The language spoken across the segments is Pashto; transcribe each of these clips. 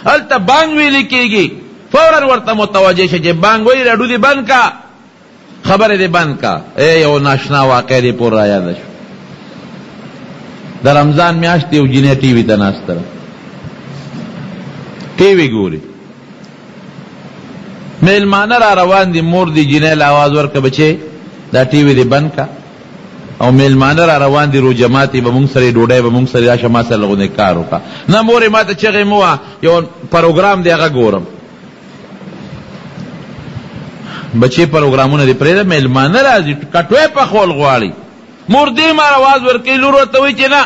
هلته بانګ ویل کېږي فوراً ورته متوجه شه چې بانګ وایي راډیو دې بند کا خبره دې بند کا. یو ناشنا واقع دې پور را یاده شو. د رمضان میاشت یو جینۍ ټي وي ته ناسته ده، ټي وي ګوري، میلمانه را روان دي، مور دي جینۍ له آواز ورکړه بچې دا ټي وي دې بند کا، او میلمانه را روان دي روژه ماتې به مونږ سره ډوډۍ به مونږ سره راشه ما سره لغونې کار وکړه. نه مورې ما ته چغې مه وه، یو پروګرام دی هغه ګورم. بچې پروګرامونه دې پرېږده، میلمانه راځي کټوۍ پخول غواړي. مور دې مار آواز ورکوي، لور ورته وایي چې نه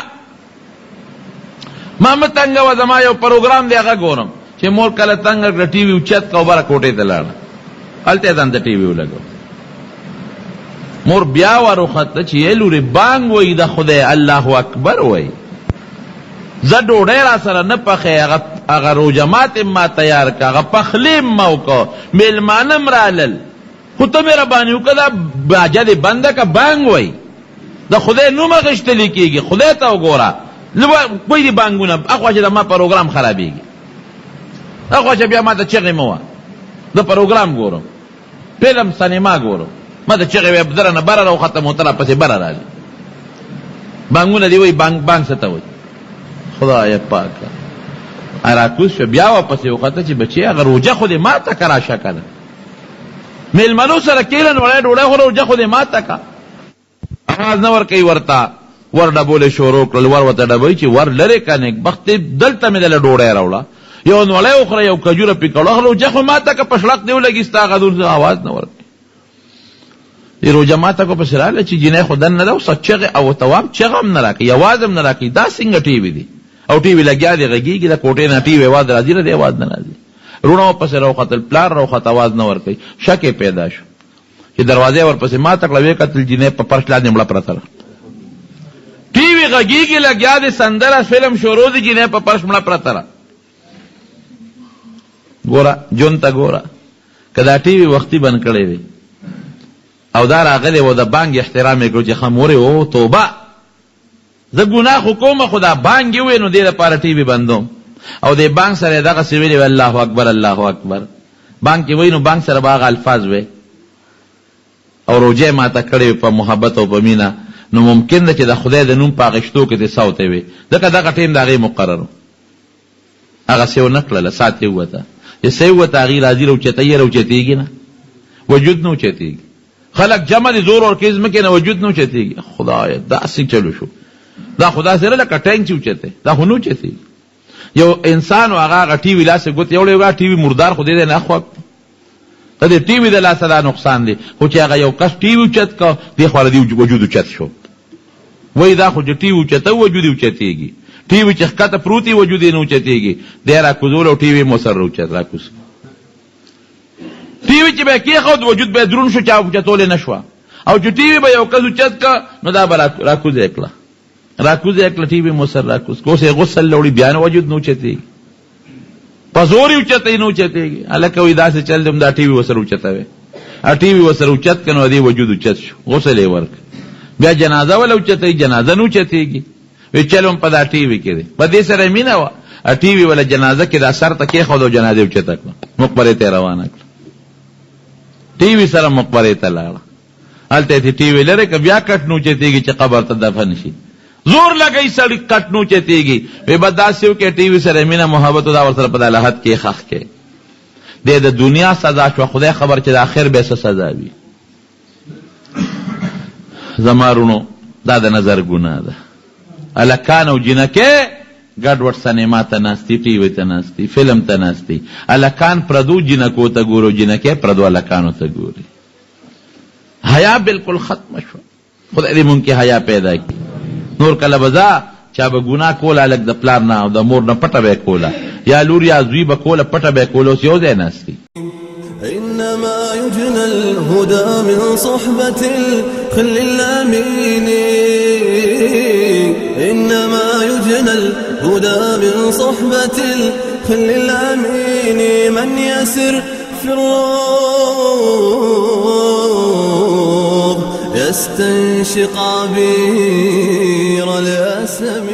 ما مه تنګوه زما یو پروګرام دی هغه ګورم. چې مور کله تنګه کړه ټي وي اوچت کړه او بره کوټې ته لاړه، هلته یې ځان ته ټي وي ولګو. مور بیا وروخته چې ای لورې بانګ وایي د خدای الله اکبر وایي، زه ډوډۍ را سره نه پخې، هغه روژه ماتې ما تیار که، هغه پخلی ما وکړه، میلمانه م رالل، خو ته مهرباني وکړه دا باجه دې بنده که بانګ وایي د خدای نوم اخیستلی کېږي. خدای ته وګوره کوی دي بانګونه اخوا چې د ما پروګرام خرابېږي، اخوا چې بیا ما ته چغې مه وه، زه پروګرام ګورم، فلم سینما ګورم، ما ته چغې وایي دره نه بره راوخته موته راپسې بره رالي. بانګونه دې وایي بانګ څه ته وایي خدای پاکه. راکوز شو بیا واپسې وخته چې بچې هغه روژه خو دې ما ته که راشه که نه، میلمنو سره کېله نوړی ډوډۍ خو روژه خو دې ما ته که. آواز نه ورکوي ورته، ور ډبولې شروع کړل، ور ورته ډبوي چې ور لرې که نیکبخت دلته مې دله ډوډۍ راوړه، یو نوړی وخوره یو کجوره پې کړه، روژه خو ما ته که پشړق دې ولګي ستا هغه دور آواز نه ورکوي. روژه ما ته کو پسې راغله چې جینۍ خو دننه ده، اوس چغې او توام چغه هم نه راکوي، اواز هم نه راکوي. دا څنګه ټي وي دي او ټي وي لګیا دی غږېږي، د کوټې نه ټي وي اواز راځي نه دی اواز نه راځي. رونه ورپسې راوختل، پلار راوخت اواز نه ورکوي. شک یې پیدا شو چې دروازې ورپسې ماته کړه، ویې کتل جینۍ په فرش لاندې مړه پرته ده، ټي وي غږېږي لګیا دی، سندره فلم شروع دی، جینۍ په فرش مړه پرته ده. ګوره جون ته ګوره، که دا ټي وي وختي بند کړی دی او دا راغلی و د بانګ احترام یې کړو چې ښه مورې او توبه زه ګناه خو کومه، خو دا بانګ یې ووایي نو دې لپاره ټي وي بندوم. او دې بانګ سره یې دغسې ویلې وی الله اکبر الله اکبر. بانګ چې وایي نو بانګ سره به هغه الفاظ وی او روژه یې ماته کړې په محبت او په مینه، نو ممکن ده چې د خدای د نوم په اخیستو کې دې سوتی وي، ځکه دغه ټیم د هغې مقرر و. هغه سې ونه کړله، سات یې ووته، چې سې ووته هغې راځي راوچتوي، راوچتېږي نه، وجود نه اوچتېږي. خلک جمع دي زور ورکوي ځمکې نه، وجود نه اوچتېږي. خدایه داسې چلو شو، دا خدا سره لکه ټینک چې اوچتې، دا خو نه اوچتېږي. یو انسان و هغه ټي وي لاسې ګوتې یوړې وګه، ټي وي مردار خو دې دی نه خوښ، ته د ټي وي د لاسه دا نقصان دی. خو چې هغه یو کس ټي وي اوچت که دې خوا دې وجود اوچت شو، وایي دا خو چې ټي وي اوچته وجود یې اوچتېږي، ټي وي چې ښکته پروت وي وجود یې نه اوچتېږي. دی راکوزول او ټي وي مو سر راوچت راکوز، ټي وي چې به یې کېښود وجود به یې دروند شو، چا اوچتولی نه شوه. او چې ټي وي به یو کس اوچت که نو دا به راکوز یې کړه، راکوز یې کړه، ټي وي مو سر راکوز که، اوس یې غسل راوړي بیا نه وجود نه اوچتېږي، په زور یې اوچتوي نه اوچتېږي. هلکه وایي داسې چل دی دا ټي وي ورسره اوچتوی، ټي وي ورسره اوچت که نو دې وجود اوچت شو، غسل یې ورکړه. بیا جنازه وله اوچتوي، جنازه نه اوچتېږي، وی چل هم په دا ټي وي کې دی. په دې سره یې مینه وه، ټي وي وله جنازه کې دا سر ته کېښود او جنازه یې اوچته کړه، مقبرې ته یې روانه کړه، ټي وي سره مقبرې ته لاړه. هلته یې ټي وي لرې که بیا کټ نه اوچتېږي چې قبر ته دفن شي، زور لګوي سړي کټ نه اوچتېږي. وی به داسې وکړې ټي وي سره مینه محبت دا ورسره په دا لحد کې ښخ کې، دی د دنیا سزا شوه، خدای خبر چې د آخر به څه سزا وي. زما رونو دا د نظر ګناه ده. هلکان او جینکې ګډوډ سینما ته ناستي، ټي وي ته ناستي، فلم ته ناستي. هلکان پردو جینکو ته ګورو، جینکې پردو هلکانو ته ګوري. حیا بالکل ختمه شوه. خدای دې مونږ کې حیا پیدا کړي. نور کله به ځه چا به ګناه کوله هلک د پلار نه او د مور نه پټه به یې کوله، یا لور یا زوی به کوله پټه به یې کوله، اوس یو ځای ناستي. إنما يجنى الهدى من صحبة الخل الأمين، إنما يجنى الهدى من صحبة الخل الأمين، من يسر في الروض يستنشق عبير الأسم.